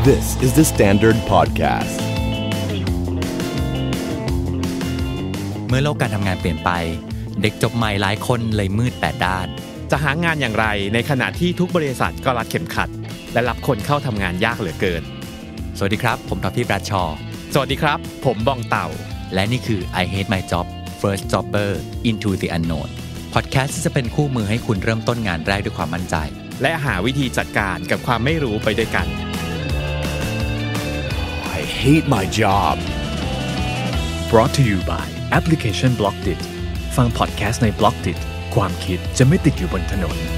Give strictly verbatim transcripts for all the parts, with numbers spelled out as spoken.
This is the Standard Podcast เมื่อโลกการทำงานเปลี่ยนไปเด็กจบใหม่หลายคนเลยมืดแปดด้านจะหางานอย่างไรในขณะที่ทุกบริษัทก็รัดเข็มขัดและรับคนเข้าทำงานยากเหลือเกินสวัสดีครับผมท็อปปี้แบรดชอว์สวัสดีครับผมบองเต่าและนี่คือ I Hate My Job First Jobber Into the Unknown พอดแคสต์ที่จะเป็นคู่มือให้คุณเริ่มต้นงานแรกด้วยความมั่นใจและหาวิธีจัดการกับความไม่รู้ไปด้วยกัน I hate my job brought to you by Application Blockdit ฟังพอดแคสต์ใน Blockdit ความคิดจะไม่ติดอยู่บนถนน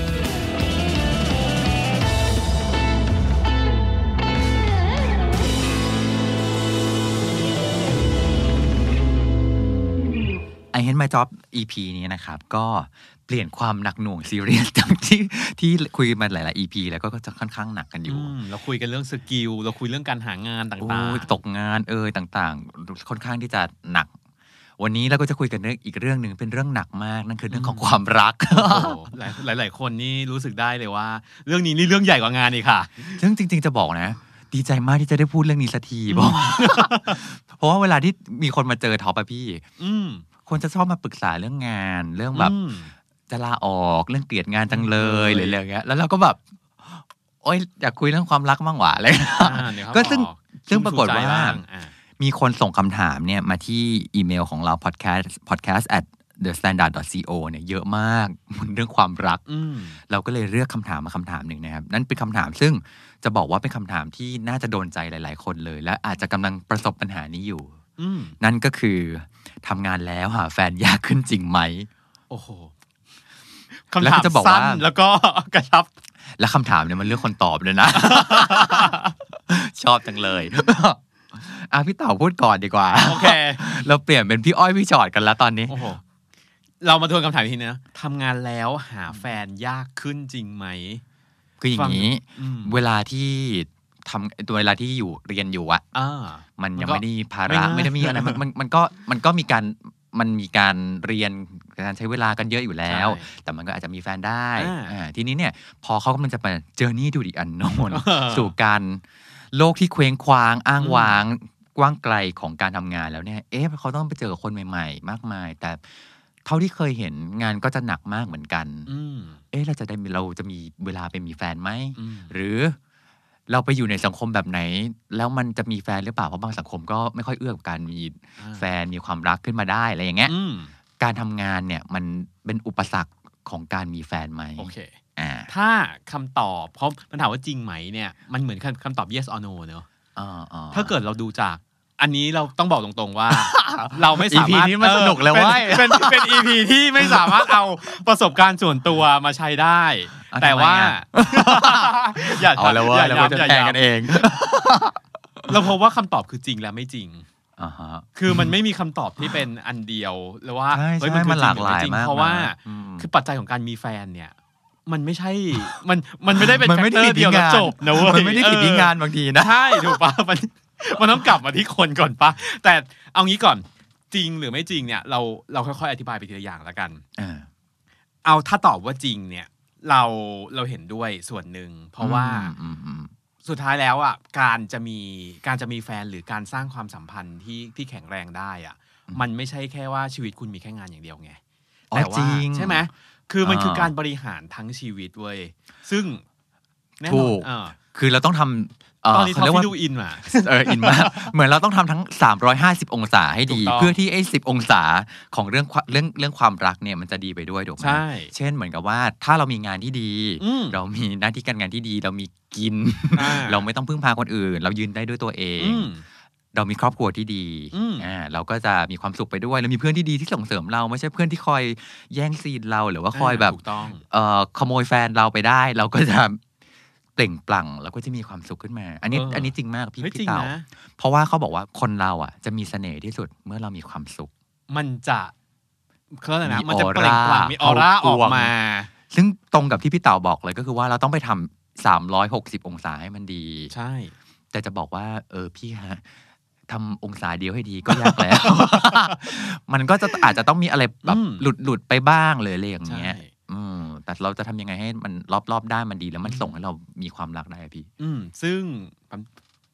I Hate My Job อี พี นี้นะครับก็เปลี่ยนความหนักหน่วงซีเรียสจากที่ที่คุยมาหลายๆ อี พี แล้วก็จะค่อนข้างหนักกันอยู่เราคุยกันเรื่องสกิลเราคุยเรื่องการหางานต่างๆตกงานเอ่ยต่างๆค่อนข้างที่จะหนักวันนี้เราก็จะคุยกันเรื่องอีกเรื่องนึงเป็นเรื่องหนักมากนั่นคือเรื่องของความรักหลายหลายๆคนนี่รู้สึกได้เลยว่าเรื่องนี้นี่เรื่องใหญ่กว่างานอีกค่ะซึ่งจริงๆจะบอกนะดีใจมากที่จะได้พูดเรื่องนี้สักทีบอกเพราะว่าเวลาที่มีคนมาเจอท็อปอะพี่คนจะชอบมาปรึกษาเรื่องงานเรื่องแบบจะลาออกเรื่องเกลียดงานจังเลยหรืออะไรอย่างเงี้ยแล้วเราก็แบบโอ๊ยอยากคุยเรื่องความรักบ้างหว่าอะไรก็ซึ่งซึ่งปรากฏว่ามีคนส่งคำถามเนี่ยมาที่อีเมลของเรา podcast podcast at the standard dot co เนี่ยเยอะมากเรื่องความรักเราก็เลยเลือกคำถามมาคำถามหนึ่งนะครับนั่นเป็นคำถามซึ่งจะบอกว่าเป็นคำถามที่น่าจะโดนใจหลายๆคนเลยและอาจจะกำลังประสบปัญหานี้อยู่นั่นก็คือทำงานแล้วหาแฟนยากขึ้นจริงไหมโอ้โหคำถามสั้นแล้วก็กระชับและคำถามเนี่ยมันเลือกคนตอบเลยนะ ชอบจังเลยอ่ะพี่เต่าพูดก่อนดีกว่าโอเคเราเปลี่ยนเป็นพี่อ้อยพี่จอดกันแล้วตอนนี้โอ้โหเรามาทวนคำถามทีนี้นะทำงานแล้วหาแฟนยากขึ้นจริงไหมคืออย่างนี้เวลาที่ทำตัวเวลาที่อยู่เรียนอยู่อะมันยังไม่ได้ภาระไม่ได้มีอะไรมันมันก็มันก็มีการมันมีการเรียนการใช้เวลากันเยอะอยู่แล้วแต่มันก็อาจจะมีแฟนได้ทีนี้เนี่ยพอเขากำลังจะไปเจอร์นี่ดูดิอันโนนสู่การโลกที่เคว้งคว้างอ้างว้างกว้างไกลของการทำงานแล้วเนี่ยเอ๊ะเขาต้องไปเจอคนใหม่ๆมากมายแต่เท่าที่เคยเห็นงานก็จะหนักมากเหมือนกันเอ๊ะเราจะได้เราจะมีเวลาไปมีแฟนไหมหรือเราไปอยู่ในสังคมแบบไหนแล้วมันจะมีแฟนหรือเปล่าเพราะบางสังคมก็ไม่ค่อยเอื้อกับการมีแฟนมีความรักขึ้นมาได้อะไรอย่างเงี้ยการทำงานเนี่ยมันเป็นอุปสรรคของการมีแฟนไหมโอเคถ้าคำตอบเพราะมันถามว่าจริงไหมเนี่ยมันเหมือนคำตอบ yes or no เนอะถ้าเกิดเราดูจากอันนี้เราต้องบอกตรงๆว่า เราไม่สามารถอี พี นี้มันสนุกแล้วว่าเป็นเป็น อี พี ที่ไม่สามารถเอาประสบการณ์ส่วนตัวมาใช้ได้แต่ว่าอย่าเอาแล้วว่าเราจะแข่งกันเองเราพบว่าคำตอบคือจริงและไม่จริงคือมันไม่มีคำตอบที่เป็นอันเดียวหรือว่าเฮ้ยมันหลากหลายมากเพราะว่าคือปัจจัยของการมีแฟนเนี่ยมันไม่ใช่มันมันไม่ได้เป็นแฟกเตอร์เดียวแล้วจบนะเว้ยมันไม่ได้ผิดที่งานบางทีนะใช่ถูกป่ะมันมันต้องกลับมาที่คนก่อนป่ะแต่เอางี้ก่อนจริงหรือไม่จริงเนี่ยเราเราค่อยๆอธิบายไปทีละอย่างแล้วกันเอาถ้าตอบว่าจริงเนี่ยเราเราเห็นด้วยส่วนหนึ่งเพราะว่าสุดท้ายแล้วอ่ะการจะมีการจะมีแฟนหรือการสร้างความสัมพันธ์ที่ที่แข็งแรงได้อ่ะมันไม่ใช่แค่ว่าชีวิตคุณมีแค่งานอย่างเดียวไงแต่ว่าใช่ไหมคือมันคือการบริหารทั้งชีวิตเว้ยซึ่งถูกคือเราต้องทำตอนนี้เขาดูอินมาเอออินมากเหมือนเราต้องทำทั้งสามร้อยห้าสิบองศาให้ดีเพื่อที่ไอ้สิบองศาของเรื่องเรื่องเรื่องความรักเนี่ยมันจะดีไปด้วยถูกไหมเช่นเหมือนกับว่าถ้าเรามีงานที่ดีเรามีหน้าที่การงานที่ดีเรามีกินเราไม่ต้องพึ่งพาคนอื่นเรายืนได้ด้วยตัวเองเรามีครอบครัวที่ดีอ่าเราก็จะมีความสุขไปด้วยแล้วมีเพื่อนที่ดีที่ส่งเสริมเราไม่ใช่เพื่อนที่คอยแย่งซีนเราหรือว่าคอยแบบเอ่อขโมยแฟนเราไปได้เราก็จะเปล่งปลั่งแล้วก็จะมีความสุขขึ้นมาอันนี้อันนี้จริงมากพี่พี่เต่าเพราะว่าเขาบอกว่าคนเราอ่ะจะมีเสน่ห์ที่สุดเมื่อเรามีความสุขมันจะเขาอะไรนะมันจะเปล่งปลั่งมีออร่าออกมาซึ่งตรงกับที่พี่เต่าบอกเลยก็คือว่าเราต้องไปทำสามร้อยหกสิบองศาให้มันดีใช่แต่จะบอกว่าเออพี่ฮะทำองศาเดียวให้ดีก็ยากแล้ว มันก็จะอาจจะต้องมีอะไรแบบหลุดหลุดไปบ้างเลยอะไรอย่างเงี้ยแต่เราจะทำยังไงให้มันรอบๆได้มันดีแล้วมันส่งให้เรามีความรักได้พี่อืมซึ่ง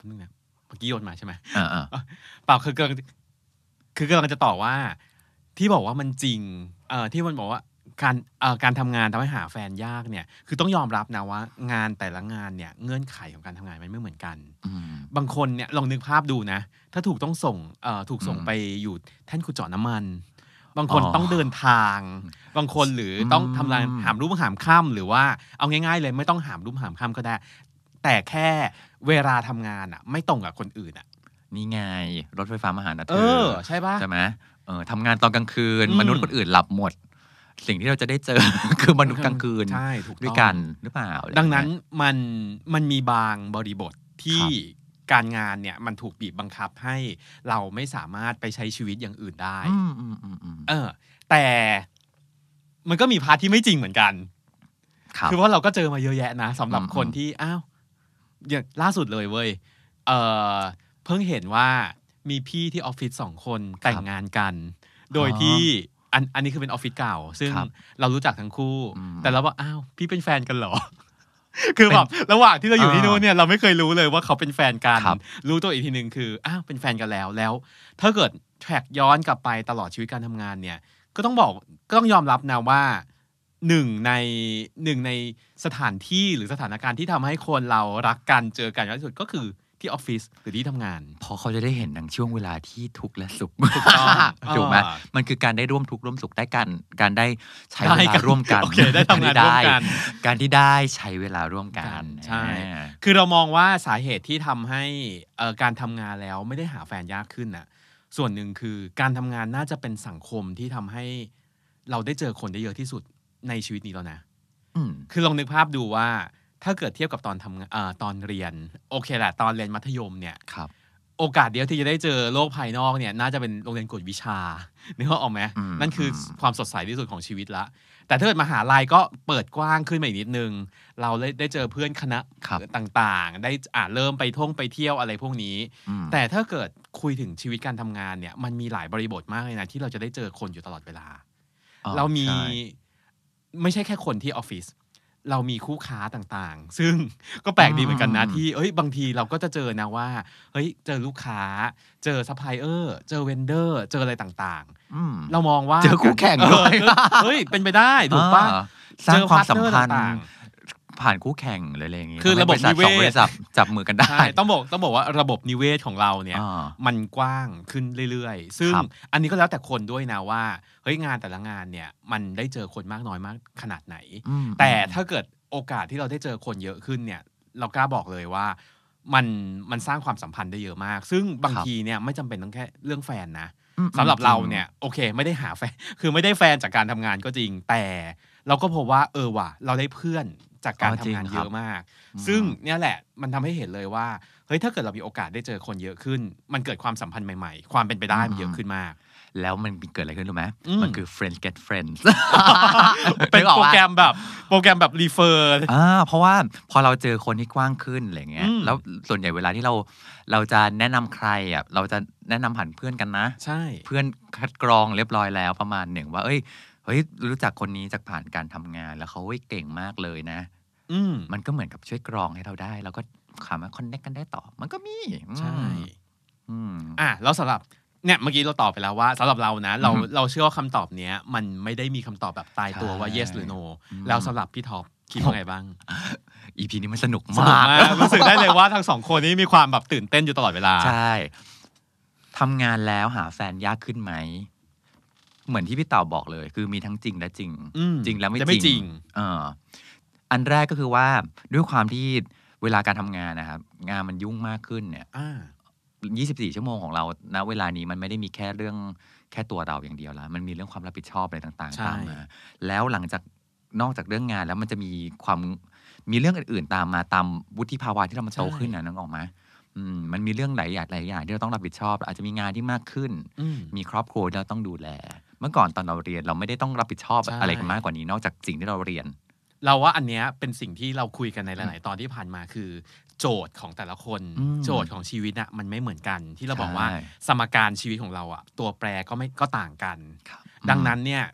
นึงนะเมื่อกี้โยนมาใช่ไหมอ่าเปล่าคือกำลังคือกำลังจะตอบว่าที่บอกว่ามันจริงเอ่อที่มันบอกว่าการเอ่อการทำงานทำให้หาแฟนยากเนี่ยคือต้องยอมรับนะว่างานแต่ละงานเนี่ยเงื่อนไขของการทำงานมันไม่เหมือนกันบางคนเนี่ยลองนึกภาพดูนะถ้าถูกต้องส่งเอ่อถูกส่งไปอยู่แท่นขุดเจาะน้ำมันบางคนต้องเดินทางบางคนหรือต้องทำงานหามรุ่งหามค่ำหรือว่าเอาง่ายๆเลยไม่ต้องหามรุ่งหามค่ำก็ได้แต่แค่เวลาทำงานอ่ะไม่ตรงกับคนอื่นอ่ะนี่ไงรถไฟฟ้ามาหานะเธอใช่ป่ะใช่ไหมเออทำงานตอนกลางคืนมนุษย์คนอื่นหลับหมดสิ่งที่เราจะได้เจอคือมนุษย์กลางคืนด้วยกันหรือเปล่าดังนั้นมันมันมีบางบริบทที่การงานเนี่ยมันถูกบีบบังคับให้เราไม่สามารถไปใช้ชีวิตอย่างอื่นได้เออแต่มันก็มีพาร์ทที่ไม่จริงเหมือนกันคือว่าเราก็เจอมาเยอะแยะนะสำหรับคนที่อ้าวอย่างล่าสุดเลยเว้ยเออเพิ่งเห็นว่ามีพี่ที่ออฟฟิศสองคนแต่งงานกันโดยที่อันอันนี้คือเป็นออฟฟิศเก่าซึ่งเรารู้จักทั้งคู่แต่เราว่าอ้าวพี่เป็นแฟนกันเหรอคือแบบระหว่างที่เราอยู่ที่นู้นเนี่ยเราไม่เคยรู้เลยว่าเขาเป็นแฟนกันรู้ตัวอีกทีนึงคืออ้าวเป็นแฟนกันแล้วแล้วถ้าเกิดแทร็กย้อนกลับไปตลอดชีวิตการทำงานเนี่ยก็ต้องบอกก็ต้องยอมรับนะว่าหนึ่งในหนึ่งในสถานที่หรือสถานการณ์ที่ทำให้คนเรารักกันเจอกันที่สุดก็คือที่ออฟฟิศหรือที่ทำงานพอเขาจะได้เห็นในช่วงเวลาที่ทุกข์และสุขถูกต้องถูกไหมมันคือการได้ร่วมทุกข์ร่วมสุขได้กันการได้ใช้เวลาร่วมกันได้ทำงานร่วมกันการที่ได้ใช้เวลาร่วมกันใช่คือเรามองว่าสาเหตุที่ทำให้การทำงานแล้วไม่ได้หาแฟนยากขึ้นน่ะส่วนหนึ่งคือการทำงานน่าจะเป็นสังคมที่ทำให้เราได้เจอคนได้เยอะที่สุดในชีวิตนี้แล้วนะคือลองนึกภาพดูว่าถ้าเกิดเทียบกับตอนทำงานตอนเรียนโอเคแหละตอนเรียนมัธยมเนี่ยโอกาสเดียวที่จะได้เจอโลกภายนอกเนี่ยน่าจะเป็นโรงเรียนกวดวิชานึกออกไหมนั่นคือความสดใสที่สุดของชีวิตละแต่ถ้าเกิดมหาลัยก็เปิดกว้างขึ้นมาอีกนิดนึงเราได้ได้เจอเพื่อนคณะต่างๆได้อ่าเริ่มไปท่องไปเที่ยวอะไรพวกนี้แต่ถ้าเกิดคุยถึงชีวิตการทำงานเนี่ยมันมีหลายบริบทมากเลยนะที่เราจะได้เจอคนอยู่ตลอดเวลาเรามีไม่ใช่แค่คนที่ออฟฟิศเรามีคู่ค้าต่างๆซึ่งก็แปลกดีเหมือนกันนะที่เอ้ยบางทีเราก็จะเจอนะว่าเฮ้ยเจอลูกค้าเจอซัพพลายเออร์เจอเวนเดอร์เจออะไรต่างๆเรามองว่าเจอคู่แข่งด้วยเฮ้ยเป็นไปได้ถูกป่ะสร้างความสัมพันธ์ผ่านคู่แข่งเลยอะไรอย่างงี้คือระบบนิเวศจับมือกันได้ต้องบอกต้องบอกว่าระบบนิเวศของเราเนี่ยมันกว้างขึ้นเรื่อยๆซึ่งอันนี้ก็แล้วแต่คนด้วยนะว่าเฮ้ยงานแต่ละงานเนี่ยมันได้เจอคนมากน้อยมากขนาดไหนแต่ถ้าเกิดโอกาสที่เราได้เจอคนเยอะขึ้นเนี่ยเรากล้าบอกเลยว่ามันมันสร้างความสัมพันธ์ได้เยอะมากซึ่งบางทีเนี่ยไม่จำเป็นต้องแค่เรื่องแฟนนะสำหรับเราเนี่ยโอเคไม่ได้หาแฟนคือไม่ได้แฟนจากการทำงานก็จริงแต่เราก็พบว่าเออว่ะเราได้เพื่อนจากการทำงานเยอะมากซึ่งเนี่ยแหละมันทำให้เห็นเลยว่าเฮ้ยถ้าเกิดเรามีโอกาสได้เจอคนเยอะขึ้นมันเกิดความสัมพันธ์ใหม่ๆความเป็นไปได้มันเยอะขึ้นมากแล้วมันเกิดอะไรขึ้นรู้ไหมมันคือ friends get friends เป็นโปรแกรมแบบโปรแกรมแบบ refer อ่าเพราะว่าพอเราเจอคนที่กว้างขึ้นอะไรเงี้ยแล้วส่วนใหญ่เวลาที่เราเราจะแนะนำใครอ่ะเราจะแนะนำผ่านเพื่อนกันนะใช่เพื่อนคัดกรองเรียบร้อยแล้วประมาณหนึ่งว่าเอ้ยเฮ้ยรู้จักคนนี้จากผ่านการทำงานแล้วเขาเก่งมากเลยนะมันก็เหมือนกับช่วยกรองให้เราได้แล้วก็สามารถคอนเนคกันได้ต่อมันก็มีใช่อ่ะแล้วสำหรับเนี่ยเมื่อกี้เราตอบไปแล้วว่าสำหรับเรานะเราเราเชื่อว่าคำตอบเนี้ยมันไม่ได้มีคำตอบแบบตายตัวว่า yes หรือ no แล้วสำหรับพี่ท็อปคิดว่าไงบ้างอี พี นี้มันสนุกมากรู้สึกได้เลยว่าทั้งสองคนนี้มีความแบบตื่นเต้นอยู่ตลอดเวลาใช่ทำงานแล้วหาแฟนยากขึ้นไหมเหมือนที่พี่เต่าบอกเลยคือมีทั้งจริงและจริงจริงแล้วไม่จริงเอออันแรกก็คือว่าด้วยความที่เวลาการทำงานนะครับงานมันยุ่งมากขึ้นเนี่ยยี่สิบสี่ชั่วโมงของเราณเวลานี้มันไม่ได้มีแค่เรื่องแค่ตัวเราอย่างเดียวแล้วมันมีเรื่องความรับผิดชอบอะไรต่างๆตามมาแล้วหลังจากนอกจากเรื่องงานแล้วมันจะมีความมีเรื่องอื่นๆตามมาตามวุฒิภาวะที่เรามันโตขึ้นนะนึกออกไหมมันมีเรื่องหลายอย่างหลายอย่างที่เราต้องรับผิดชอบอาจจะมีงานที่มากขึ้นมีครอบครัวที่เราต้องดูแลเมื่อก่อนตอนเราเรียนเราไม่ได้ต้องรับผิดชอบอะไรกันมากกว่านี้นอกจากสิ่งที่เราเรียนเราว่าอันเนี้ยเป็นสิ่งที่เราคุยกันในหลายๆตอนที่ผ่านมาคือโจทย์ของแต่ละคนโจทย์ของชีวิตอะมันไม่เหมือนกันที่เราบอกว่าสมการชีวิตของเราอะตัวแปรก็ไม่ก็ต่างกันดังนั้นเนี่ย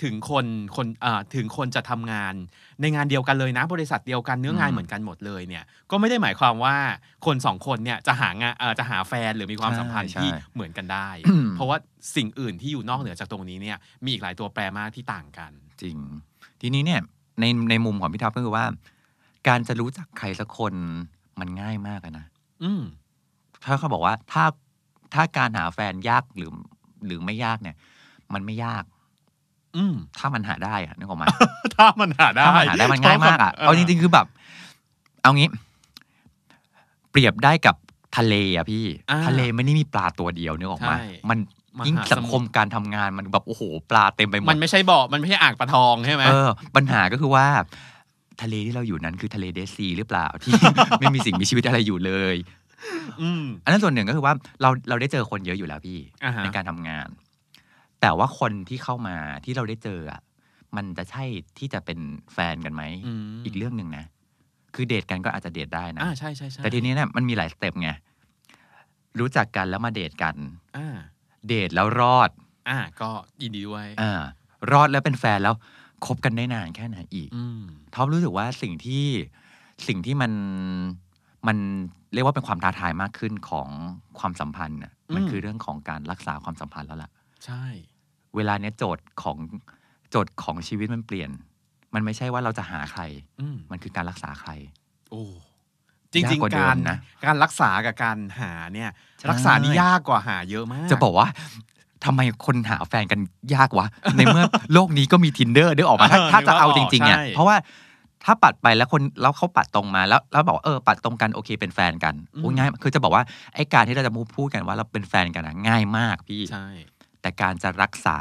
ถึงคนคนอ่าถึงคนจะทำงานในงานเดียวกันเลยนะบริษัทเดียวกันเนื้องานเหมือนกันหมดเลยเนี่ยก็ไม่ได้หมายความว่าคนสองคนเนี่ยจะหางานเอ่อจะหาแฟนหรือมีความสัมพันธ์ที่เหมือนกันได้ เพราะว่าสิ่งอื่นที่อยู่นอกเหนือจากตรงนี้เนี่ยมีอีกหลายตัวแปรมากที่ต่างกันจริงทีนี้เนี่ยในในมุมของพี่ท็อปก็คือว่าการจะรู้จักใครสักคนมันง่ายมากนะอืมถ้าเขาบอกว่าถ้าถ้าการหาแฟนยากหรือหรือไม่ยากเนี่ยมันไม่ยากอืมถ้ามันหาได้อะนึกออกมาถ้ามันหาได้ถ้ามันหาได้มันง่ายมากอ่ะเอาจริงๆคือแบบเอางี้เปรียบได้กับทะเลอ่ะพี่ทะเลไม่ได้มีปลาตัวเดียวนึกออกมามันยิ่งสังคมการทำงานมันแบบโอ้โหปลาเต็มไปหมดมันไม่ใช่บ่อมันไม่ใช่อ่างปลาทองใช่ไหมเออปัญหาก็คือว่าทะเลที่เราอยู่นั้นคือทะเลเดดซีหรือเปล่าที่ไม่มีสิ่งมีชีวิตอะไรอยู่เลยอันนั้นส่วนหนึ่งก็คือว่าเราเราได้เจอคนเยอะอยู่แล้วพี่ในการทำงานแต่ว่าคนที่เข้ามาที่เราได้เจออ่ะมันจะใช่ที่จะเป็นแฟนกันไหม อ, อีกเรื่องหนึ่งนะคือเดทกันก็อาจจะเดทได้นะใช่ใช่แต่ทีนี้เนี่ยมันมีหลายสเต็ปไงรู้จักกันแล้วมาเดทกันเดทแล้วรอดอ่าก็ยินดีด้วยอ่ารอดแล้วเป็นแฟนแล้วคบกันได้นานแค่ไหนอีกท็อปรู้สึกว่าสิ่งที่สิ่งที่มันมันเรียกว่าเป็นความท้าทายมากขึ้นของความสัมพันธ์น่ะมันคือเรื่องของการรักษาความสัมพันธ์แล้วล่ะใช่เวลาเนี้ยโจทย์ของโจทย์ของชีวิตมันเปลี่ยนมันไม่ใช่ว่าเราจะหาใครมันคือการรักษาใครโอ้จริงๆการนะการรักษากับการหาเนี่ยรักษานี่ยากกว่าหาเยอะมากจะบอกว่าทำไมคนหาแฟนกันยากวะ ในเมื่อโลกนี้ก็มี Tinder ได้ออกมาถ้าถ้าจะเอาจริงๆเนี่ยเพราะว่าถ้าปัดไปแล้วคนแล้วเขาปัดตรงมาแล้วแล้วบอกเออปัดตรงกันโอเคเป็นแฟนกันโอ้ง่ายคือจะบอกว่าไอ้การที่เราจะพูดกันว่าเราเป็นแฟนกันนะง่ายมากพี่ใช่แต่การจะรักษา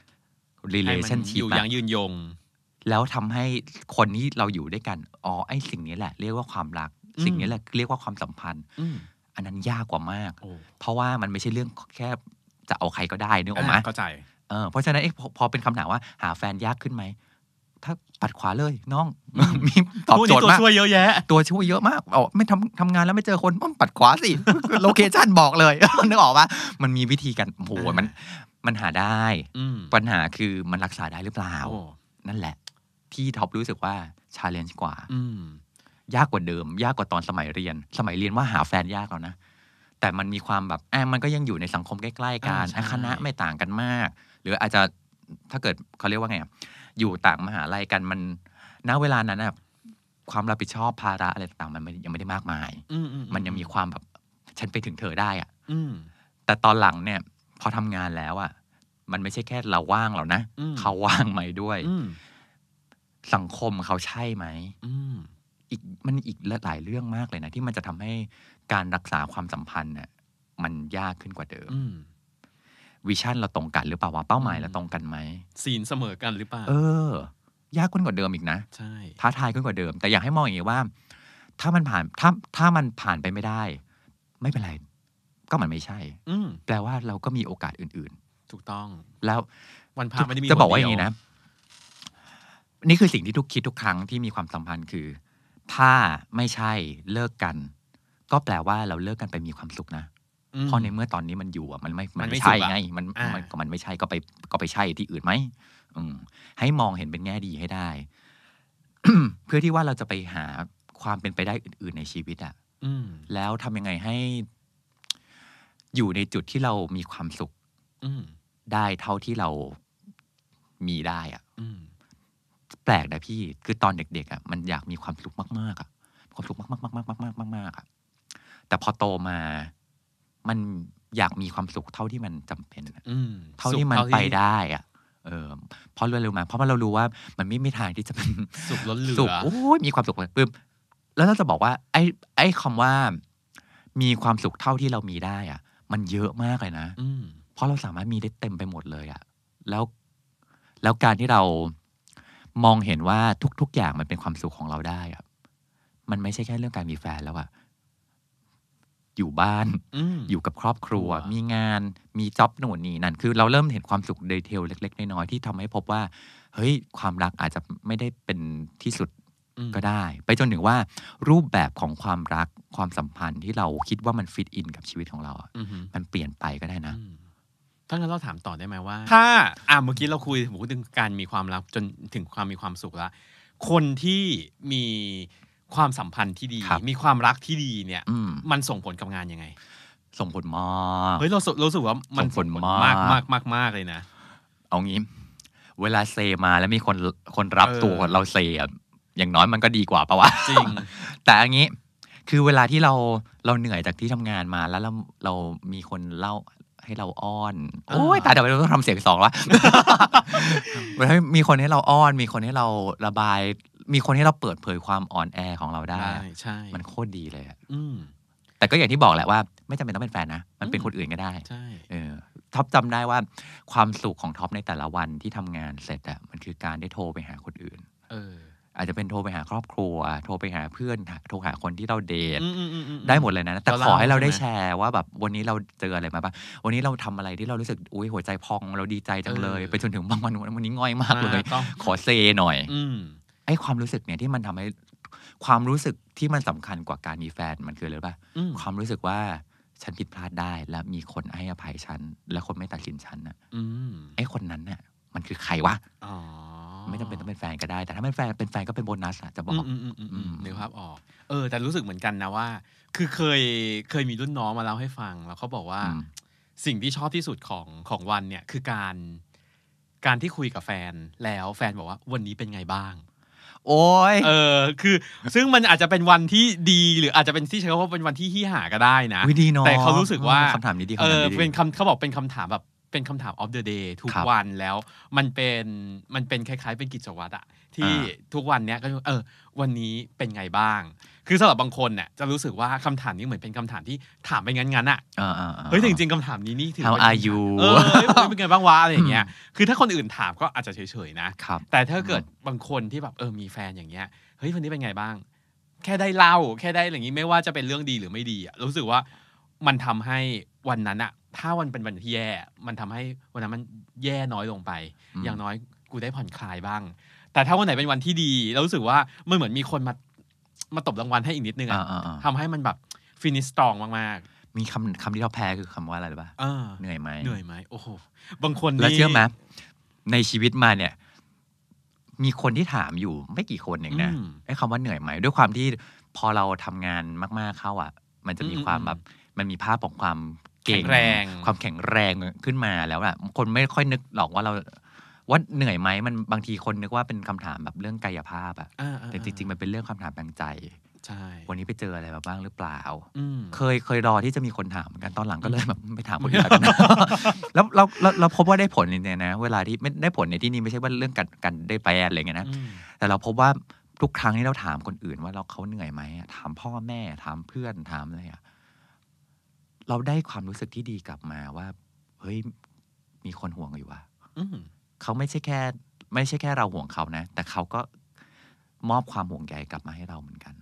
relationship อยู่อย่างยืนยงแล้วทำให้คนที่เราอยู่ด้วยกันอ๋อไอ้สิ่งนี้แหละเรียกว่าความรักสิ่งนี้แหละเรียกว่าความสัมพันธ์อันนั้นยากกว่ามากเพราะว่ามันไม่ใช่เรื่องแค่จะเอาใครก็ได้นึกออกไหมเข้าใจเออเพราะฉะนั้นพอเป็นคำถามว่าหาแฟนยากขึ้นไหมถ้าปัดขวาเลยน้องมีตอบโจทย์มากตัวช่วยเยอะแยะตัวช่วยเยอะมากอ๋อไม่ทำทำงานแล้วไม่เจอคนปัดขวาสิโลเคชั่นบอกเลยนึกออกปะมันมีวิธีกันโอ้โหมันมันหาได้ปัญหาคือมันรักษาได้หรือเปล่านั่นแหละที่ท็อปรู้สึกว่าชาเลนจ์กว่ายากกว่าเดิมยากกว่าตอนสมัยเรียนสมัยเรียนว่าหาแฟนยากแล้วนะแต่มันมีความแบบแอบมันก็ยังอยู่ในสังคมใกล้ๆกันคณะไม่ต่างกันมากหรืออาจจะถ้าเกิดเขาเรียกว่าไงอยู่ต่างมหาลัยกันมันณเวลานั้นนะความรับผิดชอบภาระอะไรต่างๆมันยังไม่ได้มากมายมันยังมีความแบบฉันไปถึงเธอได้อ่ะแต่ตอนหลังเนี่ยพอทำงานแล้วอ่ะมันไม่ใช่แค่เราว่างหรอกนะเขาว่างไหมด้วยสังคมเขาใช่ไหมอีกมันอีกหลายเรื่องมากเลยนะที่มันจะทำให้การรักษาความสัมพันธ์เนี่ยมันยากขึ้นกว่าเดิมวิชั่นเราตรงกันหรือเปล่าวะเป้าหมายเราตรงกันไหมศีลเสมอกันหรือเปล่าเออยากขึ้นกว่าเดิมอีกนะใช่ท้าทายขึ้นกว่าเดิมแต่อยากให้มองอย่างนี้ว่าถ้ามันผ่านถ้าถ้ามันผ่านไปไม่ได้ไม่เป็นไรก็มันไม่ใช่แปลว่าเราก็มีโอกาสอื่นๆถูกต้องแล้ววันผ่านไม่ได้มีจะบอกว่าอย่างนี้นะนี่คือสิ่งที่ทุกคิดทุกครั้งที่มีความสัมพันธ์คือถ้าไม่ใช่เลิกกันก็แปลว่าเราเลิกกันไปมีความสุขนะเพราะในเมื่อตอนนี้มันอยู่อ่ะมันไม่มันไม่ใช่ไงมันมันมันไม่ใช่ก็ไปก็ไปใช่ที่อื่นไหมให้มองเห็นเป็นแง่ดีให้ได้ เพื่อที่ว่าเราจะไปหาความเป็นไปได้อื่นๆในชีวิตอ่ะแล้วทำยังไงให้อยู่ในจุดที่เรามีความสุขได้เท่าที่เรามีได้อ่ะแปลกนะพี่คือตอนเด็กๆอ่ะมันอยากมีความสุขมากๆอ่ะความสุขมากๆมากๆมากๆมากๆอ่ะแต่พอโตมามันอยากมีความสุขเท่าที่มันจำเป็นเท่าที่มันไปได้อ่ะเออเพราะเรารู้มาเพราะว่าเรารู้ว่ามันไม่มีทางที่จะเป็นสุขล้นเหลือสุขโอ้ยมีความสุขปึ๊บแล้วเราจะบอกว่าไอ้ไอ้คำว่ามีความสุขเท่าที่เรามีได้อ่ะมันเยอะมากเลยนะเพราะเราสามารถมีได้เต็มไปหมดเลยอ่ะแล้วแล้วการที่เรามองเห็นว่าทุกๆอย่างมันเป็นความสุขของเราได้อ่ะมันไม่ใช่แค่เรื่องการมีแฟนแล้วอ่ะอยู่บ้านอยู่กับครอบครัวมีงานมีจ็อบหนู่นนี่นั่นคือเราเริ่มเห็นความสุขดีเทลเล็กๆน้อยๆที่ทำให้พบว่าเฮ้ยความรักอาจจะไม่ได้เป็นที่สุดก็ได้ไปจนถึงว่ารูปแบบของความรักความสัมพันธ์ที่เราคิดว่ามันฟิตอินกับชีวิตของเราอ่ะมันเปลี่ยนไปก็ได้นะถ้างั้นเราถามต่อได้ไหมว่าถ้าอ่ะเมื่อกี้เราคุยถึงการมีความรักจนถึงความมีความสุขแล้วคนที่มีความสัมพันธ์ที่ดีมีความรักที่ดีเนี่ยมันส่งผลกับงานยังไงส่งผลมากเฮ้ยเราเรารู้สึกว่ามันส่งผลมากมากมากมากเลยนะเอางี้เวลาเซมาแล้วมีคนคนรับตัวเราเซอย่างน้อยมันก็ดีกว่าปะวะจริงแต่อันนี้คือเวลาที่เราเราเหนื่อยจากที่ทำงานมาแล้วเราเรามีคนเล่าให้เราอ้อนโอ้ยตายแต่เราต้องทำเสียงสองละเวลามีคนให้เราอ้อนมีคนให้เราระบายมีคนให้เราเปิดเผยความอ่อนแอของเราได้ใช่มันโคตรดีเลยอ่ะแต่ก็อย่างที่บอกแหละว่าไม่จำเป็นต้องเป็นแฟนนะมันเป็นคนอื่นก็ได้ใช่เออท็อปจำได้ว่าความสุขของท็อปในแต่ละวันที่ทำงานเสร็จอ่ะมันคือการได้โทรไปหาคนอื่นเอออาจจะเป็นโทรไปหาครอบครัวโทรไปหาเพื่อนโทรหาคนที่เราเดทได้หมดเลยนะแต่ขอให้เราได้แชร์ว่าแบบวันนี้เราเจออะไรมาบ้างวันนี้เราทำอะไรที่เรารู้สึกอุ้ยหัวใจพองเราดีใจจังเลยไปจนถึงบางวันวันนี้ง่อยมากเลยขอเซหน่อยไอ้ความรู้สึกเนี่ยที่มันทำให้ความรู้สึกที่มันสำคัญกว่าการมีแฟนมันคืออะไรป่ะความรู้สึกว่าฉันผิดพลาดได้และมีคนให้อภัยฉันและคนไม่ตัดสินฉันน่ะไอ้คนนั้นน่ะมันคือใครวะไม่จำเป็นต้องเป็นแฟนก็ได้แต่ถ้าเป็นแฟนเป็นแฟนก็เป็นโบนัสอะจะบอกนึกภาพออกเออแต่รู้สึกเหมือนกันนะว่าคือเคยเคยมีรุ่นน้องมาเล่าให้ฟังแล้วเขาบอกว่าสิ่งที่ชอบที่สุดของของวันเนี่ยคือการการที่คุยกับแฟนแล้วแฟนบอกว่าวันนี้เป็นไงบ้างโอ้ยเออคือซึ่งมันอาจจะเป็นวันที่ดีหรืออาจจะเป็นที่ใช้คำว่าเป็นวันที่ฮี่หาก็ได้นะแต่เขารู้สึกว่าคำถามนี้ดีเออเป็นคำเขาบอกเป็นคำถามแบบเป็นคำถาม of the day ทุกวันแล้วมันเป็นมันเป็นคล้ายๆเป็นกิจวัตรอะที่ทุกวันเนี้ยก็เออวันนี้เป็นไงบ้างคือสำหรับบางคนเนี่ยจะรู้สึกว่าคำถามนี้เหมือนเป็นคำถามที่ถามไปงั้นๆอะเฮ้ยจริงๆคำถามนี้นี่ถือ How are you เออเป็นไงบ้างวะอะไรอย่างเงี้ยคือถ้าคนอื่นถามก็อาจจะเฉยๆนะแต่ถ้าเกิดบางคนที่แบบเออมีแฟนอย่างเงี้ยเฮ้ยวันนี้เป็นไงบ้างแค่ได้เล่าแค่ได้อย่างงี้ไม่ว่าจะเป็นเรื่องดีหรือไม่ดีอะรู้สึกว่ามันทำให้วันนั้นอะถ้าวันเป็นวันที่แย่มันทำให้วันนั้นมันแย่น้อยลงไปอย่างน้อยกูได้ผ่อนคลายบ้างแต่ถ้าวันไหนเป็นวันที่ดีเรารู้สึกว่ามันเหมือนมีคนมามาตบรางวัลให้อีกนิดนึงอะทำให้มันแบบฟินิชสตรองมากๆมีคำคำที่เราแพ้คือคำว่าอะไรหรือเปล่าเหนื่อยไหมเหนื่อยไหมโอ้โหบางคนแล้วเชื่อไหมในชีวิตมาเนี่ยมีคนที่ถามอยู่ไม่กี่คนเองนะไอ้คำว่าเหนื่อยไหมด้วยความที่พอเราทำงานมากๆเข้าอ่ะมันจะมีความแบบมันมีภาพของความเก่งแรงความแข็งแรงขึ้นมาแล้วอะคนไม่ค่อยนึกหรอกว่าเราว่าเหนื่อยไหมมันบางทีคนนึกว่าเป็นคำถามแบบเรื่องกายภาพอะแต่จริงๆมันเป็นเรื่องคำถามทางใจใช่วันนี้ไปเจออะไรมาบ้างหรือเปล่าเคยเคยรอที่จะมีคนถามเหมือนกันตอนหลังก็เลยแบบไปถามคนอื่นกันแล้วเราเราพบว่าได้ผลเนี่ยนะเวลาที่ไม่ได้ผลในที่นี้ไม่ใช่ว่าเรื่องการการได้ไปอะไรเงี้ยนะแต่เราพบว่าทุกครั้งที่เราถามคนอื่นว่าเราเขาเหนื่อยไหมถามพ่อแม่ถามเพื่อนถามอะไรอะเราได้ความรู้สึกที่ดีกลับมาว่าเฮ้ยมีคนห่วงอยู่ว่ะเขาไม่ใช่แค่ไม่ใช่แค่เราห่วงเขานะแต่เขาก็มอบความห่วงใยกลับมาให้เราเหมือนกัน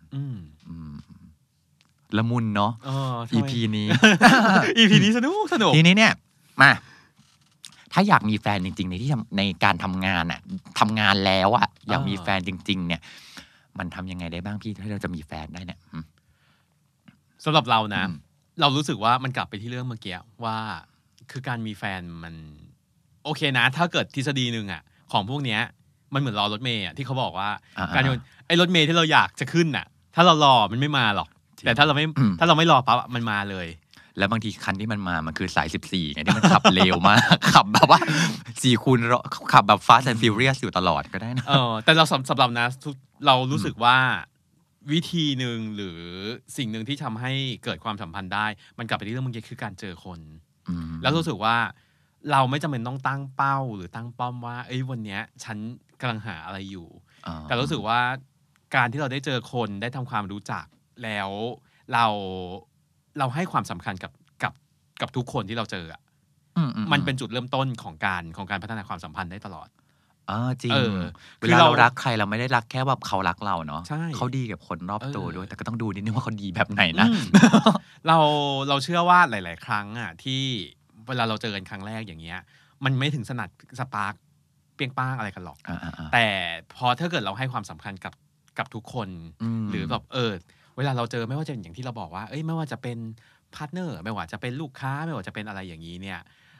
ละมุนเนาะ อี พี นี้อี พี นี้สนุกสนุกทีนี้เนี่ยมาถ้าอยากมีแฟนจริงๆในที่ในการทำงานอะทำงานแล้วอะอยากมีแฟนจริงๆเนี่ยมันทำยังไงได้บ้างพี่ถ้าเราจะมีแฟนได้เนี่ยสำหรับเรานะเรารู้สึกว่ามันกลับไปที่เรื่องเมื่อกี้ว่าคือการมีแฟนมันโอเคนะถ้าเกิดทฤษฎีหนึ่งอ่ะของพวกเนี้ยมันเหมือนรอรถเมย์อ่ะที่เขาบอกว่าการไอ้รถเมย์ที่เราอยากจะขึ้นน่ะถ้าเรารอมันไม่มาหรอกแต่ถ้าเราไม่ถ้าเราไม่รอปั๊บมันมาเลยแล้วบางทีคันที่มันมามันคือสายสิบสี่ไงที่มันขับเร็วมากขับแบบว่าสี่คูณขับแบบ Fast and Furious อยู่ตลอดก็ได้นะเออแต่เราสำหรับนะเรารู้สึกว่าวิธีหนึ่งหรือสิ่งหนึ่งที่ทำให้เกิดความสัมพันธ์ได้มันกลับไปที่เรื่องเมื่อกี้คือการเจอคนแล้วรู้สึกว่าเราไม่จำเป็นต้องตั้งเป้าหรือตั้งป้อมว่าเอ้ยวันเนี้ยฉันกำลังหาอะไรอยู่แต่รู้สึกว่าการที่เราได้เจอคนได้ทำความรู้จักแล้วเราเราให้ความสำคัญกับกับกับทุกคนที่เราเจออ่ะมันเป็นจุดเริ่มต้นของการของการพัฒนาความสัมพันธ์ได้ตลอดอ๋อจริงเวลาเรารักใครเราไม่ได้รักแค่แบบเขารักเราเนาะเขาดีกับคนรอบตัวด้วยแต่ก็ต้องดูนิดนึงว่าเขาดีแบบไหนนะเราเราเชื่อว่าหลายๆครั้งอ่ะที่เวลาเราเจอกันครั้งแรกอย่างเงี้ยมันไม่ถึงสนัดสปาร์คเปี้ยงป้างอะไรกันหรอกแต่พอถ้าเกิดเราให้ความสำคัญกับกับทุกคนหรือแบบเออเวลาเราเจอไม่ว่าจะอย่างที่เราบอกว่าเอ้ยไม่ว่าจะเป็นพาร์ทเนอร์ไม่ว่าจะเป็นลูกค้าไม่ว่าจะเป็นอะไรอย่างนี้เนี่ย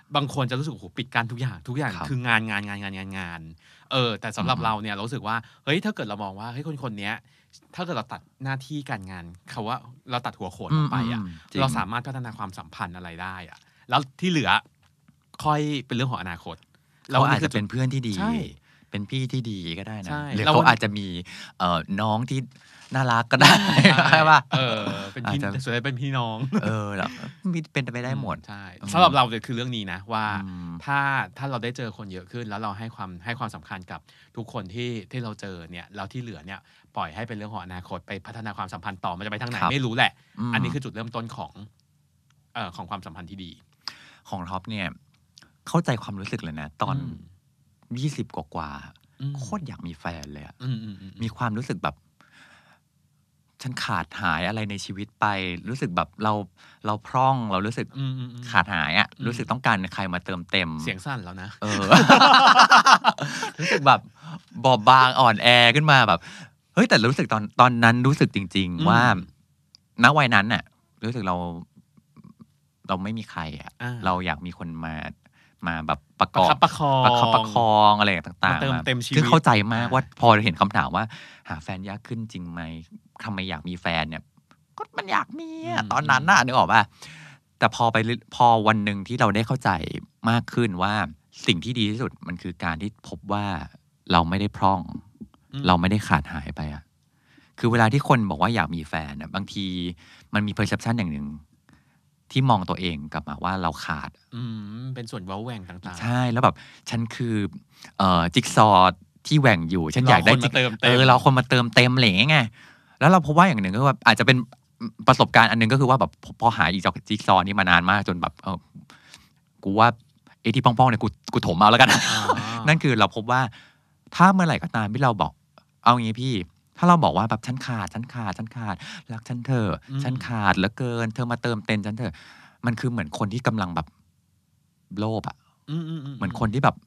บางคนจะรู้สึกโอ้โหปิดกั้นทุกอย่างทุกอย่างคืองานงานงานงานงานงานเออแต่สำหรับเราเนี่ยเรารู้สึกว่าเฮ้ยถ้าเกิดเรามองว่าเฮ้ยคนคนนี้ถ้าเกิดเราตัดหน้าที่การงานเขาว่าเราตัดหัวโขนออกไปอ่ะเราสามารถพัฒนาความสัมพันธ์อะไรได้อ่ะแล้วที่เหลือค่อยเป็นเรื่องของอนาคตเราอาจจะเป็นเพื่อนที่ดีเป็นพี่ที่ดีก็ได้นะหรือเขาอาจจะมีเอ่อน้องที่น่ารักก็ได้ใช่ป่ะเออเป็นพี่ส่วนใหญ่เป็นพี่น้องเออแล้วมีเป็นไปได้หมดใช่สำหรับเราเนี่ยคือเรื่องนี้นะว่าถ้าถ้าเราได้เจอคนเยอะขึ้นแล้วเราให้ความให้ความสำคัญกับทุกคนที่ที่เราเจอเนี่ยแล้วที่เหลือเนี่ยปล่อยให้เป็นเรื่องของอนาคตไปพัฒนาความสัมพันธ์ต่อมันจะไปทางไหนไม่รู้แหละอันนี้คือจุดเริ่มต้นของเอ่อของความสัมพันธ์ที่ดีของท็อปเนี่ยเข้าใจความรู้สึกเลยนะตอนยี่สิบกว่าๆโคตรอยากมีแฟนเลยอ่ะมีความรู้สึกแบบฉันขาดหายอะไรในชีวิตไปรู้สึกแบบเราเราพร่องเรารู้สึกขาดหายอ่ะรู้สึกต้องการใครมาเติมเต็มเสียงสั้นแล้วนะเออ รู้สึกแบบบอบบางอ่อนแอขึ้นมาแบบเฮ้ยแต่รู้สึกตอนตอนนั้นรู้สึกจริงๆว่าณวัยนั้นน่ะรู้สึกเราเราไม่มีใครอ่ะเราอยากมีคนมามาแบบประกอบประคองประคับประคองอะไรต่างๆเติมเต็มชีวิตซึ่งเข้าใจมากว่าพอเห็นคำถามว่าหาแฟนยากขึ้นจริงไหมทำไมอยากมีแฟนเนี่ยก็มันอยากมีตอนนั้นน่ะนึกออกป่ะแต่พอไปพอวันหนึ่งที่เราได้เข้าใจมากขึ้นว่าสิ่งที่ดีที่สุดมันคือการที่พบว่าเราไม่ได้พร่องเราไม่ได้ขาดหายไปอ่ะคือเวลาที่คนบอกว่าอยากมีแฟนน่ะบางทีมันมี perception อย่างหนึ่งที่มองตัวเองกลับมาว่าเราขาดอืมเป็นส่วนเว้าแหว่งต่างๆใช่แล้วแบบฉันคือเอ่อจิ๊กซอว์ที่แหว่งอยู่ฉันอยากได้เออเราคนมาเติมเต็มอะไรอย่างเงี้ยแล้วเราพบว่าอย่างหนึ่งก็ว่าอาจจะเป็นประสบการณ์อันนึงก็คือว่าแบบพอหาอีจิ๊กซอว์นี้มานานมากจนแบบเออกูว่าไอ้ที่ป้องๆเนี่ยกูกูถมเอาแล้วกัน นั่นคือเราพบว่าถ้าเมื่อไหร่ก็ตามที่เราบอกเอางี้พี่ถ้าเราบอกว่าแบบฉันขาดฉันขาดฉันขาดรักฉันเถอะฉันขาดเหลือเกินเธอมาเติมเต็มฉันเถอะมันคือเหมือนคนที่กำลังแบบโลภอ่ะเหมือนคนที่แบบ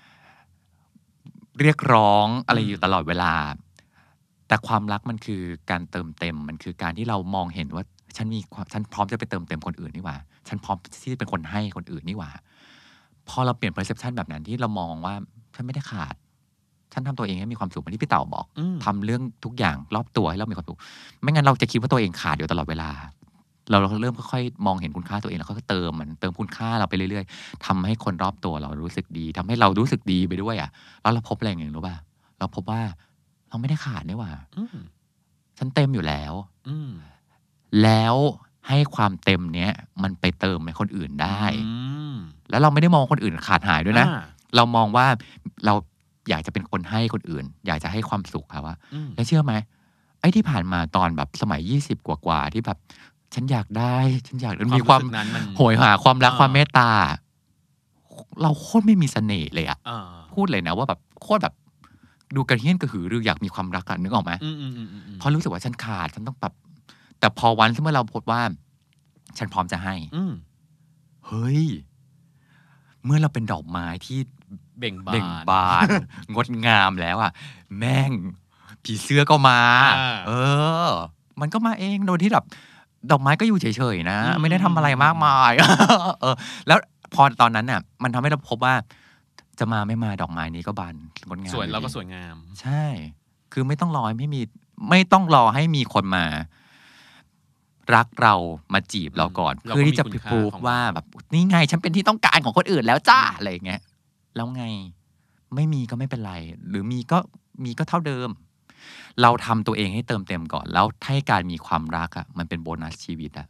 เรียกร้องอะไรอยู่ตลอดเวลาแต่ความรักมันคือการเติมเต็มมันคือการที่เรามองเห็นว่าฉันมีฉันพร้อมจะไปเติมเต็มคนอื่นนี่หว่าฉันพร้อมที่จะเป็นคนให้คนอื่นนี่หว่าพอเราเปลี่ยน perception แบบนั้นที่เรามองว่าฉันไม่ได้ขาดฉันทำตัวเองให้มีความสุขเหมือนที่พี่เต่าบอกทำเรื่องทุกอย่างรอบตัวให้เรามีความสุขไม่งั้นเราจะคิดว่าตัวเองขาดอยู่ตลอดเวลาเราเริ่มค่อยๆมองเห็นคุณค่าตัวเองแล้วก็เติมมันเติมคุณค่าเราไปเรื่อยๆทำให้คนรอบตัวเรารู้สึกดีทำให้เรารู้สึกดีไปด้วยอ่ะแล้วเราพบอะไรอย่างหนึ่งรู้ป่ะเราพบว่าเราไม่ได้ขาดนี่หว่าฉันเต็มอยู่แล้วแล้วให้ความเต็มเนี้ยมันไปเติมให้คนอื่นได้แล้วเราไม่ได้มองคนอื่นขาดหายด้วยนะเรามองว่าเราอยากจะเป็นคนให้คนอื่นอยากจะให้ความสุขครับว่าแล้วเชื่อไหมไอ้ที่ผ่านมาตอนแบบสมัยยี่สิบกว่าๆที่แบบฉันอยากได้ฉันอยากมีความโหยหาความรักความเมตตาเราโคตรไม่มีเสน่ห์เลยอะพูดเลยนะว่าแบบโคตรแบบดูกระเฮี้ยนกระหือรืออยากมีความรักกันนึกออกไหมเพราะรู้สึกว่าฉันขาดฉันต้องแบบแต่พอวันที่เมื่อเราพบว่าฉันพร้อมจะให้เฮ้ยเมื่อเราเป็นดอกไม้ที่เบ่งบานเบ่งบานงดงามแล้วอ่ะแม่งผีเสื้อก็มาเออมันก็มาเองโดยที่แบบดอกไม้ก็อยู่เฉยๆนะไม่ได้ทำอะไรมากมายเออแล้วพอตอนนั้นน่ะมันทำให้เราพบว่าจะมาไม่มาดอกไม้นี้ก็บานงดงามสวยแล้วก็สวยงามใช่คือไม่ต้องรอให้มีไม่ต้องรอให้มีคนมารักเรามาจีบเราก่อนเพื่อที่จะพิสูจน์ว่าแบบนี่ไงฉันเป็นที่ต้องการของคนอื่นแล้วจ้าอะไรอย่างเงี้ยแล้วไงไม่มีก็ไม่เป็นไรหรือมีก็มีก็เท่าเดิมเราทำตัวเองให้เติมเต็มก่อนแล้วให้การมีความรักอ่ะมันเป็นโบนัสชีวิตอ่ะ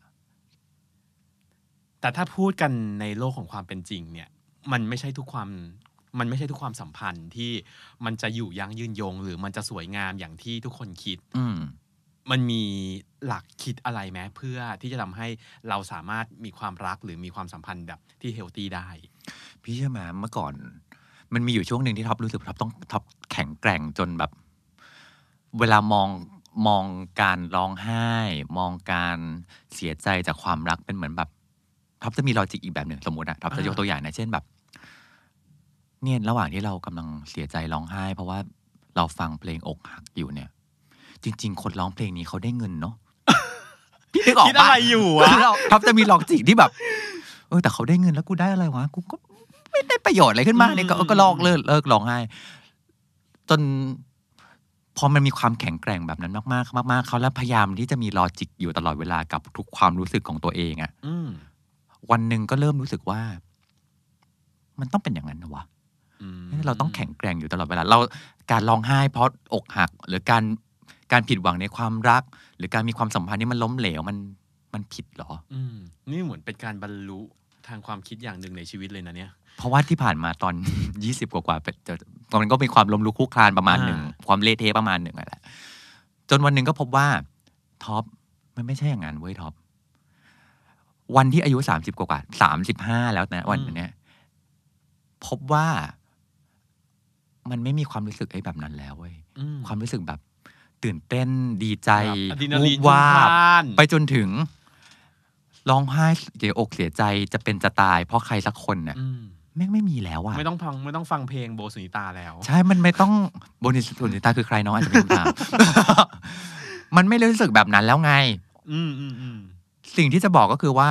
แต่ถ้าพูดกันในโลกของความเป็นจริงเนี่ยมันไม่ใช่ทุกความมันไม่ใช่ทุกความสัมพันธ์ที่มันจะอยู่ยั้งยืนยงหรือมันจะสวยงามอย่างที่ทุกคนคิดมันมีหลักคิดอะไรไหมเพื่อที่จะทำให้เราสามารถมีความรักหรือมีความสัมพันธ์แบบที่เฮลตี้ได้พี่เชื่อไหมเมื่อก่อนมันมีอยู่ช่วงหนึ่งที่ท็อปรู้สึกท็อปต้องท็อปแข็งแกร่งจนแบบเวลามองมองการร้องไห้มองการเสียใจจากความรักเป็นเหมือนแบบท็อปจะมีลอจิกอีกแบบหนึ่งสมมติอะท็อปจะยกตัวอย่างนะเช่นแบบเนี่ยระหว่างที่เรากำลังเสียใจร้องไห้เพราะว่าเราฟังเพลงอกหักอยู่เนี่ยจริงๆคนร้องเพลงนี้เขาได้เงินเนาะพี่นึกออกปะคิดอะไรอยู่อะท็อปจะมีลอจิกที่แบบเออแต่เขาได้เงินแล้วกูได้อะไรวะกูก็ไม่ได้ประโยชน์อะไรขึ้นมาเนี่ยก็ก็ลอกเลิกเลิกร้องไห้จนพอมันมีความแข็งแกร่งแบบนั้นมากๆมากๆเขาแล้วพยายามที่จะมีลอจิกอยู่ตลอดเวลากับทุกความรู้สึกของตัวเองอะวันหนึ่งก็เริ่มรู้สึกว่ามันต้องเป็นอย่างนั้นนะวะเราต้องแข็งแกร่งอยู่ตลอดเวลาเราการร้องไห้เพราะอกหักหรือการการผิดหวังในความรักหรือการมีความสัมพันธ์ที่มันล้มเหลวมันมันผิดหรออืมนี่เหมือนเป็นการบรรลุทางความคิดอย่างหนึ่งในชีวิตเลยนะเนี่ยเพราะว่าที่ผ่านมาตอนยี่สิบกว่าๆตอนนั้นก็มีความล้มลุกคลุกคลานประมาณหนึ่งความเละเทะประมาณหนึ่งแหละจนวันหนึ่งก็พบว่าท็อปมันไม่ใช่อย่างนั้นเว้ยท็อปวันที่อายุสามสิบกว่าๆสามสิบห้าแล้วนะวันนี้พบว่ามันไม่มีความรู้สึกไอ้แบบนั้นแล้วเว้ยความรู้สึกแบบตื่นเต้นดีใจวูบวาบไปจนถึงร้องไห้เสียอกเสียใจจะเป็นจะตายเพราะใครสักคนเนี่ยแม่งไม่มีแล้วอะไม่ต้องฟังไม่ต้องฟังเพลงโบสุนิตาแล้วใช่มันไม่ต้องโบสุนิตาคือใครน้องอาจจะไม่รู้จักมันไม่รู้สึกแบบนั้นแล้วไงสิ่งที่จะบอกก็คือว่า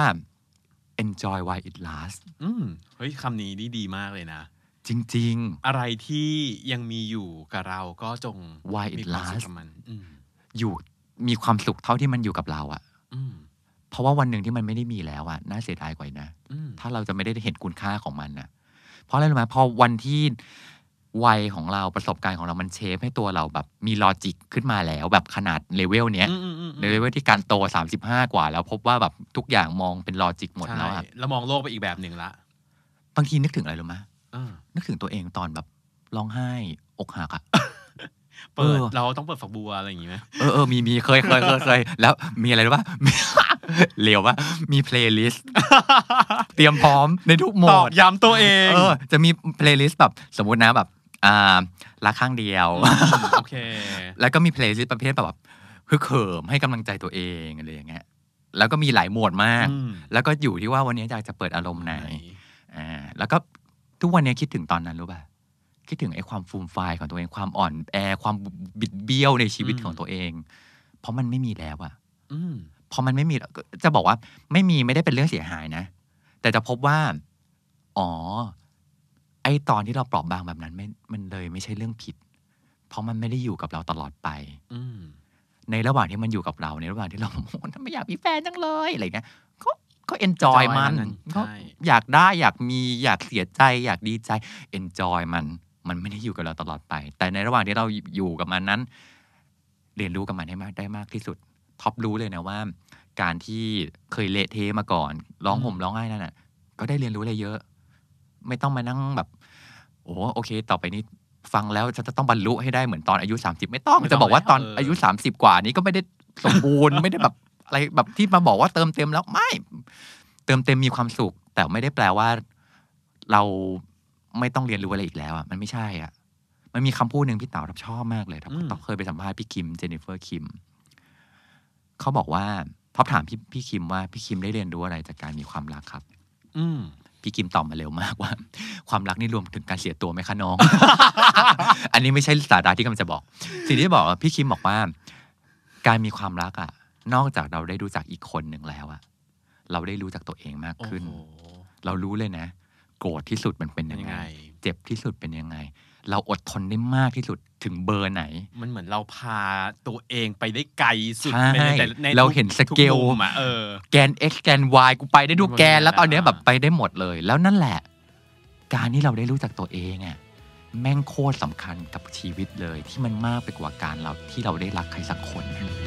enjoy while it lasts เฮ้ยคำนี้ดีมากเลยนะจริงๆอะไรที่ยังมีอยู่กับเราก็จง while it lasts อยู่มีความสุขเท่าที่มันอยู่กับเราอะเพราะว่าวันหนึ่งที่มันไม่ได้มีแล้วอะน่าเสียดายกว่านะถ้าเราจะไม่ได้เห็นคุณค่าของมันนะเพราะอะไรรู้ไหมพอวันที่วัยของเราประสบการณ์ของเรามันเชฟให้ตัวเราแบบมีลอจิกขึ้นมาแล้วแบบขนาดเลเวลเนี้ยเลเวลที่การโตสามสิบห้ากว่าแล้วพบว่าแบบทุกอย่างมองเป็นลอจิกหมดแล้วครับแล้วมองโลกไปอีกแบบหนึ่งละบางทีนึกถึงอะไรรู้ไหมนึกถึงตัวเองตอนแบบร้องไห้อกหักอะเปิดเราต้องเปิดฝักบัวอะไรอย่างงี้ไหมเออเออมีมีเคยเคยเคยเคยแล้วมีอะไรรู้ป่ะเหลียวว่ามีเพลย์ลิสต์เตรียมพร้อมในทุกโหมดตอกย้ำตัวเองเออจะมีเพลย์ลิสต์แบบสมมุตินะแบบอ่ารักข้างเดียวโอเคแล้วก็มีเพลย์ลิสต์ประเภทแบบฮึกเหิมให้กำลังใจตัวเองอะไรอย่างเงี้ยแล้วก็มีหลายโหมดมากแล้วก็อยู่ที่ว่าวันนี้อยากจะเปิดอารมณ์ไหนอ่าแล้วก็ทุกวันนี้คิดถึงตอนนั้นรู้ป่ะคิดถึงไอ้ความฟูมไฟล์ของตัวเองความอ่อนแอความบิดเบี้ยวในชีวิตของตัวเองเพราะมันไม่มีแล้วอะพอมันไม่มีจะบอกว่าไม่มีไม่ได้เป็นเรื่องเสียหายนะแต่จะพบว่าอ๋อไอ้ตอนที่เราเปราะบางแบบนั้นไม่มันเลยไม่ใช่เรื่องผิดเพราะมันไม่ได้อยู่กับเราตลอดไปในระหว่างที่มันอยู่กับเราในระหว่างที่เราไม่อยากมีแฟนจังเลยอะไรเงี้ยก็ก็เอนจอยมันก็อยากได้อยากมีอยากเสียใจอยากดีใจเอนจอยมันมันไม่ได้อยู่กับเราตลอดไปแต่ในระหว่างที่เราอยู่กับมันนั้นเรียนรู้กับมันให้มากได้มากที่สุดท็อปรู้เลยนะว่าการที่เคยเละเทะมาก่อนร้องห่มร้องไห้นั่นน่ะก็ได้เรียนรู้อะไรเยอะไม่ต้องมานั่งแบบโอ้โอเคต่อไปนี้ฟังแล้วฉันจะต้องบรรลุให้ได้เหมือนตอนอายุสามสิบไม่ต้องจะบอกว่าตอนอายุสามสิบกว่านี้ก็ไม่ได้สมบูรณ์ไม่ได้แบบอะไรแบบที่มาบอกว่าเติมเต็มแล้วไม่เติมเต็มมีความสุขแต่ไม่ได้แปลว่าเราไม่ต้องเรียนรู้อะไรอีกแล้วอ่ะมันไม่ใช่อ่ะมันมีคำพูดหนึ่งพี่เต๋าชอบมากเลยครับต้องเคยไปสัมภาษณ์พี่คิมเจนนิเฟอร์คิมเขาบอกว่าท็อปถามพี่พี่คิมว่าพี่คิมได้เรียนรู้อะไรจากการมีความรักครับอืมพี่คิมตอบมาเร็วมากว่าความรักนี่รวมถึงการเสียตัวไหมคะน้อง อันนี้ไม่ใช่สาระที่กำลังจะบอกสิ่งที่บอกพี่คิมบอกว่าการมีความรักอ่ะนอกจากเราได้รู้จักอีกคนหนึ่งแล้วอ่ะเราได้รู้จักตัวเองมากขึ้นเรารู้เลยนะโกรธที่สุดมันเป็นยังไงเจ็บที่สุดเป็นยังไงเราอดทนได้มากที่สุดถึงเบอร์ไหนมันเหมือนเราพาตัวเองไปได้ไกลสุดในเราเห็นสเกลแกน x แกน y กูไปได้ทุกแกนแล้วตอนนี้แบบไปได้หมดเลยแล้วนั่นแหละการที่เราได้รู้จักตัวเองอ่ะแม่งโคตรสำคัญกับชีวิตเลยที่มันมากไปกว่าการเราที่เราได้รักใครสักคน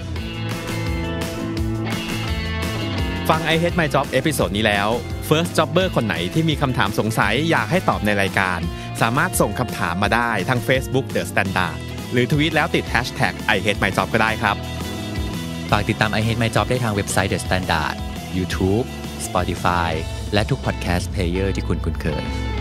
ฟัง I Hate My Job เอพิโซดนี้แล้ว First Jobber คนไหนที่มีคำถามสงสัยอยากให้ตอบในรายการสามารถส่งคำถามมาได้ทาง Facebook The Standard หรือทวีตแล้วติด hashtag I Hate My Job ก็ได้ครับฝากติดตาม I Hate My Job ได้ทางเว็บไซต์ The Standard YouTube Spotify และทุก podcast player ที่คุณคุ้นเคย